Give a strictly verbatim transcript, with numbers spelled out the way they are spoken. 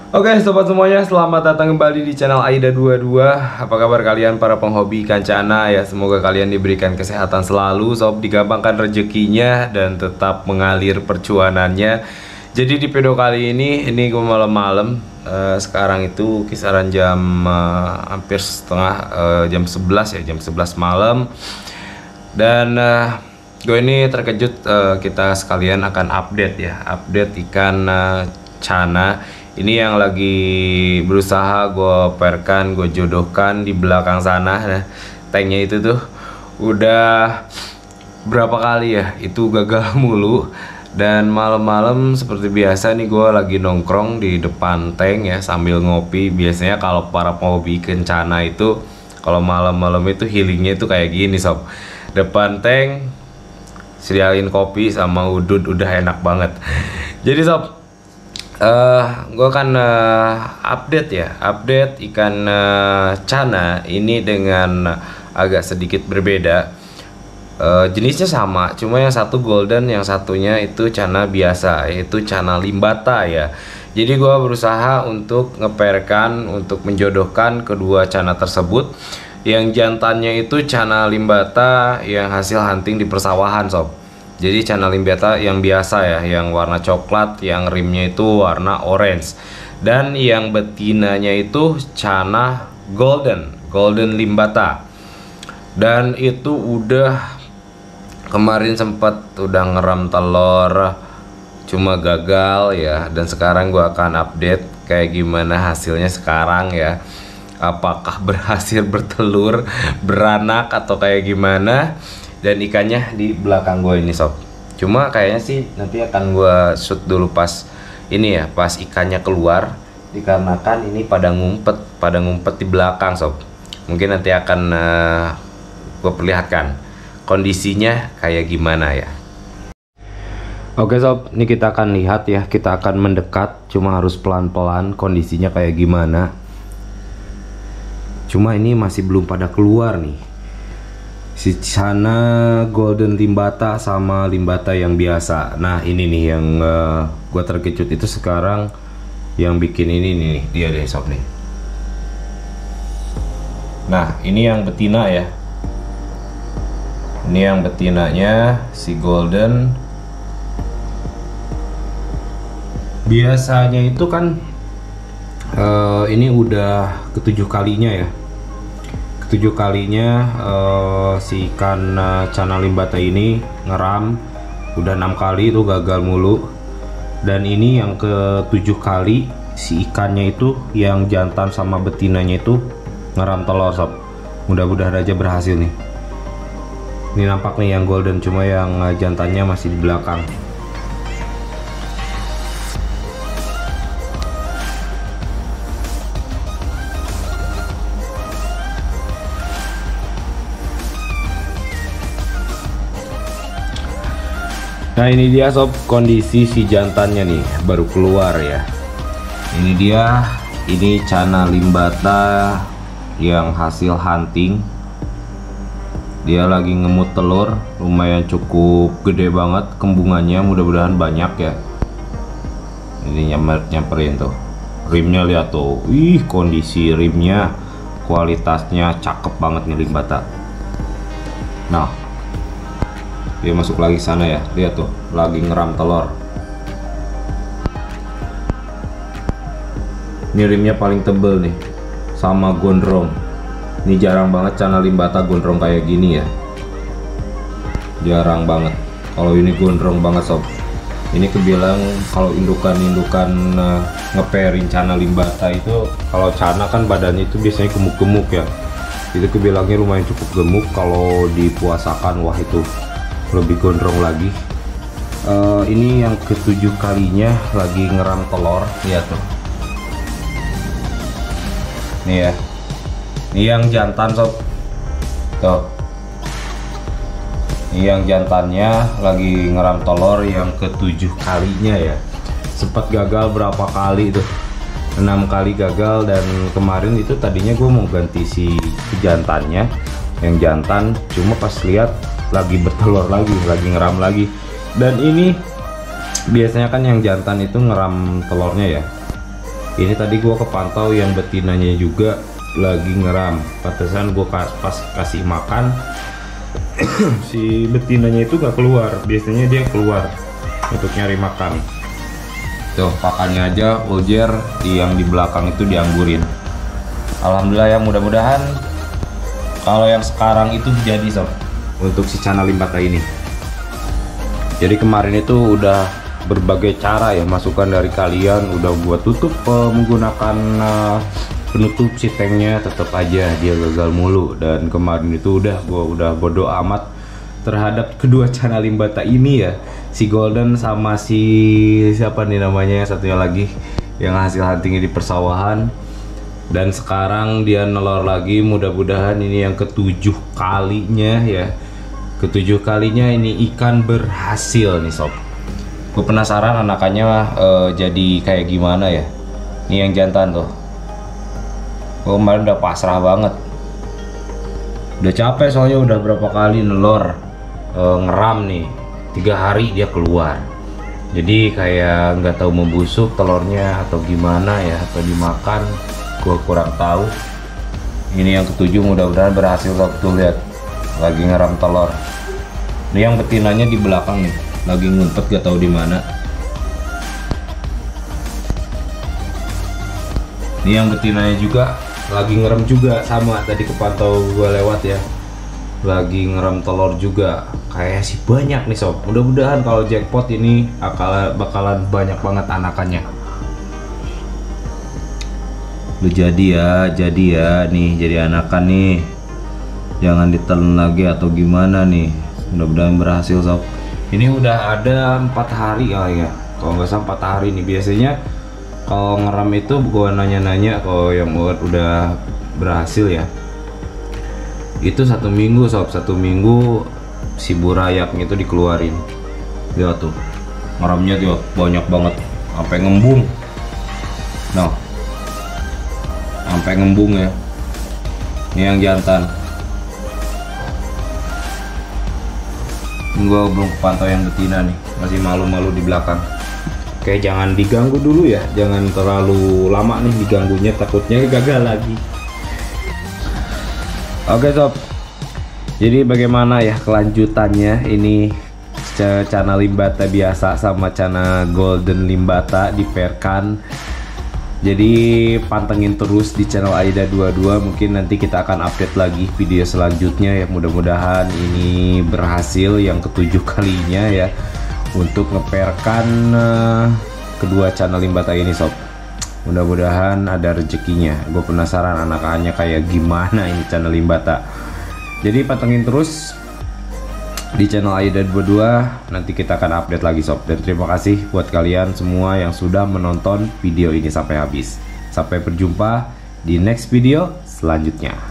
Oke sobat semuanya, selamat datang kembali di channel Aida dua puluh dua. Apa kabar kalian para penghobi ikan cana ya? Semoga kalian diberikan kesehatan selalu, sob, digampangkan rezekinya dan tetap mengalir percuanannya. Jadi di video kali ini, ini gue malam-malam, uh, sekarang itu kisaran jam uh, hampir setengah uh, jam sebelas ya, jam sebelas malam. Dan uh, gue ini terkejut, uh, kita sekalian akan update ya, update ikan uh, cana. Ini yang lagi berusaha gue pairkan, gue jodohkan di belakang sana. Nah, tanknya itu tuh udah berapa kali ya, itu gagal mulu. Dan malam-malam seperti biasa nih gue lagi nongkrong di depan tank ya sambil ngopi. Biasanya kalau para penghobi kencana itu kalau malam-malam itu healingnya itu kayak gini sob. Depan tank sediain kopi sama udud, udah enak banget. Jadi sob, Uh, gue akan uh, update ya, update ikan uh, cana ini dengan agak sedikit berbeda. Uh, jenisnya sama, cuma yang satu golden, yang satunya itu cana biasa, yaitu cana limbata ya. Jadi gue berusaha untuk ngepairkan, untuk menjodohkan kedua cana tersebut. Yang jantannya itu cana limbata yang hasil hunting di persawahan sob. Jadi cana limbata yang biasa ya, yang warna coklat, yang rimnya itu warna orange. Dan yang betinanya itu cana golden, golden limbata. Dan itu udah kemarin sempat udah ngeram telur, cuma gagal ya. Dan sekarang gua akan update kayak gimana hasilnya sekarang ya. Apakah berhasil bertelur, beranak atau kayak gimana. Dan ikannya di belakang gue ini sob. Cuma kayaknya sih nanti akan gue shoot dulu pas ini ya, pas ikannya keluar, dikarenakan ini pada ngumpet, pada ngumpet di belakang sob. Mungkin nanti akan uh, gue perlihatkan kondisinya kayak gimana ya. Oke sob, ini kita akan lihat ya, kita akan mendekat, cuma harus pelan-pelan kondisinya kayak gimana. Cuma ini masih belum pada keluar nih. Si cana golden limbata sama limbata yang biasa. Nah ini nih yang uh, gue terkejut itu sekarang yang bikin ini nih, dia deh sob nih. Nah ini yang betina ya. Ini yang betinanya si golden. Biasanya itu kan uh, ini udah ketujuh kalinya ya. Tujuh kalinya uh, si ikan uh, cana limbata ini ngeram, udah enam kali itu gagal mulu. Dan ini yang ketujuh kali si ikannya itu yang jantan sama betinanya itu ngeram telur sob. Mudah-mudahan aja berhasil nih. Ini nampak nih yang golden, cuma yang uh, jantannya masih di belakang. Nah ini dia sob, kondisi si jantannya nih baru keluar ya. Ini dia, ini cana limbata yang hasil hunting. Dia lagi ngemut telur, lumayan cukup gede banget kembungannya, mudah-mudahan banyak ya. Ini nyamper nyamperin tuh, rimnya lihat tuh, ih kondisi rimnya, kualitasnya cakep banget nih limbata. Nah dia masuk lagi sana ya, lihat tuh lagi ngeram telur. Ini rimnya paling tebel nih, sama gondrong. Ini jarang banget cana limbata gondrong kayak gini ya, jarang banget. Kalau ini gondrong banget sob. Ini kebilang kalau indukan-indukan uh, ngepairin cana limbata itu, kalau cana kan badannya itu biasanya gemuk-gemuk ya. Itu kebilangnya lumayan cukup gemuk, kalau dipuasakan wah itu lebih gondrong lagi. Uh, ini yang ketujuh kalinya lagi ngeram telur, lihat tuh. Nih ya, ini yang jantan sob. Tuh, ini yang jantannya lagi ngeram telur yang ketujuh kalinya ya. Sempat gagal berapa kali tuh, enam kali gagal. Dan kemarin itu tadinya gue mau ganti si jantannya, yang jantan, cuma pas lihat lagi bertelur lagi, lagi ngeram lagi. Dan ini biasanya kan yang jantan itu ngeram telurnya ya, Ini tadi gua kepantau yang betinanya juga lagi ngeram. Pantesan gua pas kasih makan si betinanya itu gak keluar. Biasanya dia keluar untuk nyari makan. Tuh pakannya aja ujer yang di belakang itu dianggurin. Alhamdulillah ya, mudah-mudahan kalau yang sekarang itu jadi sob untuk si Channa limbata ini. Jadi kemarin itu udah berbagai cara ya, masukan dari kalian udah gua tutup uh, menggunakan uh, penutup si tanknya, tetap aja dia gagal mulu. Dan kemarin itu udah gua udah bodo amat terhadap kedua Channa limbata ini ya, si Golden sama si siapa nih namanya satunya lagi yang hasil huntingnya di persawahan. Dan sekarang dia nelor lagi, mudah-mudahan ini yang ketujuh kalinya ya, ketujuh kalinya ini ikan berhasil nih sob. Gue penasaran anakannya uh, jadi kayak gimana ya. Ini yang jantan tuh. Gue kemarin udah pasrah banget. Udah capek soalnya udah berapa kali nelor uh, ngeram nih. Tiga hari dia keluar. Jadi kayak nggak tahu membusuk telurnya atau gimana ya, atau dimakan. Gue kurang tahu. Ini yang ketujuh, mudah-mudahan berhasil sob. Tuh lihat, lagi ngeram telur. Ini yang betinanya di belakang nih, lagi ngumpet gak tahu di mana. Ini yang betinanya juga lagi ngerem juga, sama tadi kepantau gua lewat ya, lagi ngerem telur juga. Kayak sih banyak nih sob. Mudah-mudahan kalau jackpot ini akal bakalan banyak banget anakannya. Lu jadi ya, jadi ya nih, jadi anakan nih. Jangan ditelan lagi atau gimana nih. Mudah-mudahan berhasil sob. Ini udah ada empat hari oh ya, kalau nggak salah empat hari nih. Biasanya kalau ngeram itu gua nanya-nanya kalau yang udah berhasil ya, itu satu minggu sob, satu minggu si burayaknya itu dikeluarin. Lihat tuh ngeramnya tuh banyak banget sampai ngembung. Nah, sampai ngembung ya. Ini yang jantan. Gua belum pantau yang betina nih, masih malu-malu di belakang. Oke, jangan diganggu dulu ya, jangan terlalu lama nih diganggunya, takutnya gagal lagi. Oke sob, jadi bagaimana ya kelanjutannya ini Channa limbata biasa sama Channa golden limbata dipairkan. Jadi pantengin terus di channel Aida dua puluh dua, mungkin nanti kita akan update lagi video selanjutnya ya. Mudah-mudahan ini berhasil yang ketujuh kalinya ya untuk ngepairkan uh, kedua Channa limbata ini sob. Mudah-mudahan ada rezekinya. Gue penasaran anakannya kayak gimana ini Channa limbata. Jadi pantengin terus di channel Aida dua puluh dua, nanti kita akan update lagi sob. Dan terima kasih buat kalian semua yang sudah menonton video ini sampai habis. Sampai berjumpa di next video selanjutnya.